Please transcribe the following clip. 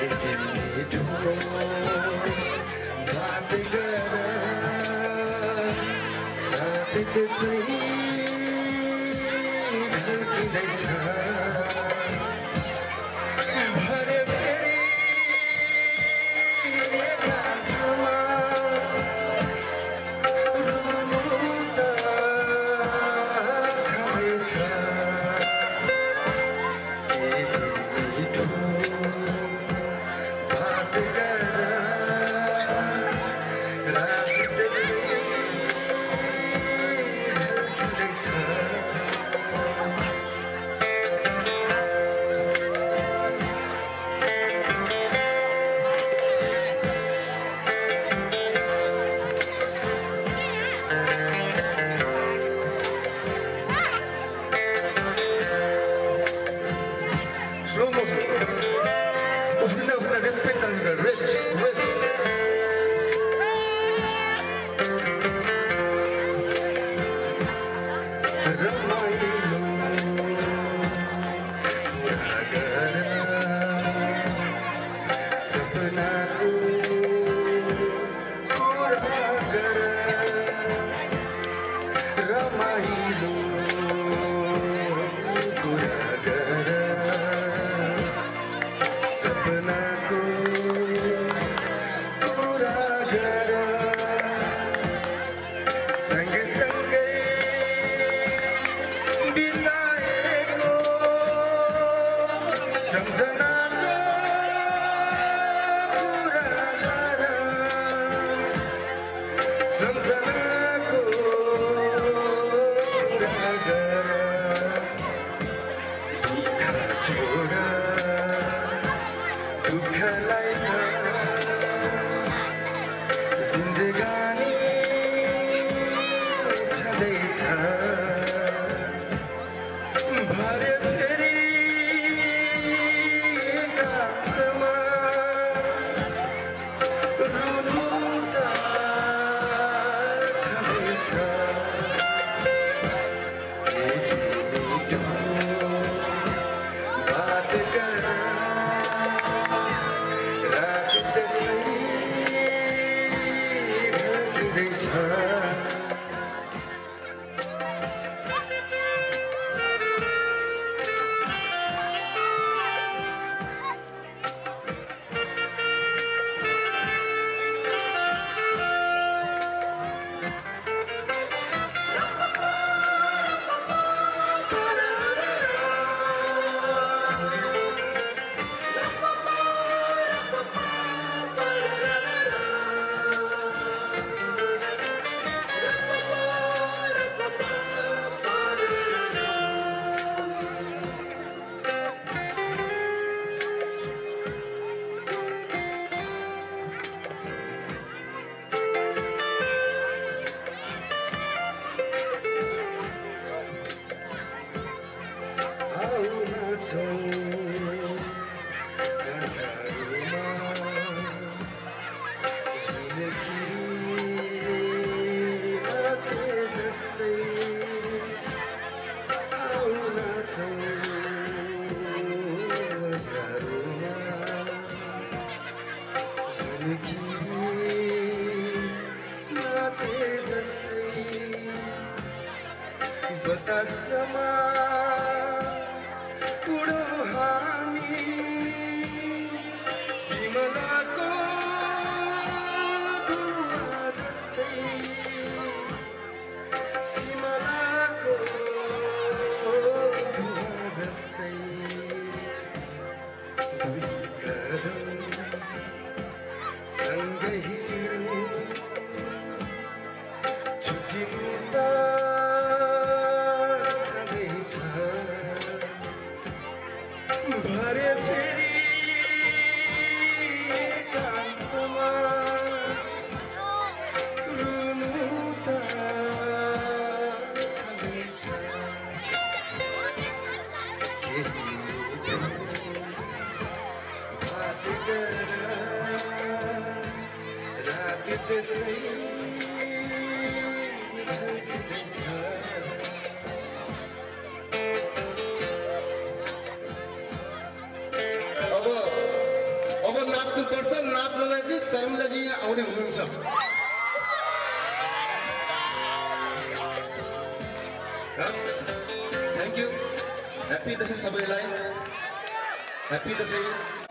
मिठो बात गर रात त्यसै ढल्किँदैछ भरे फेरि एकान्तमा रुनु त छँदैछ मिठो बात गर रात त्यसै ढल्किँदैछ Slow motion. Usted una respeta el rest. जिन्दगानी छँदैछ भरे फेरि एकान्तमा रुनु त छँदैछ मिठो बात गर रात त्यसै बतासमा उडौँ हामी सिमलाको धुवा जस्तै सिमलाको धुवा जस्तै दुई कदम सँगै हिँड्यौँ छुट्टिनु त भरे फेरि एकान्तमा रुनु त छँदैछ केही बात गर रात त्यसै ढल्किँदैछ अब नाच्नुपर्छ नाच्नलाई चाहिँ शर्मिलाजी यहाँ आउने हुनुहुन्छ हस् थ्याङ्क यू ह्याप्पी दसैँ सबैलाई ह्याप्पी दसैँ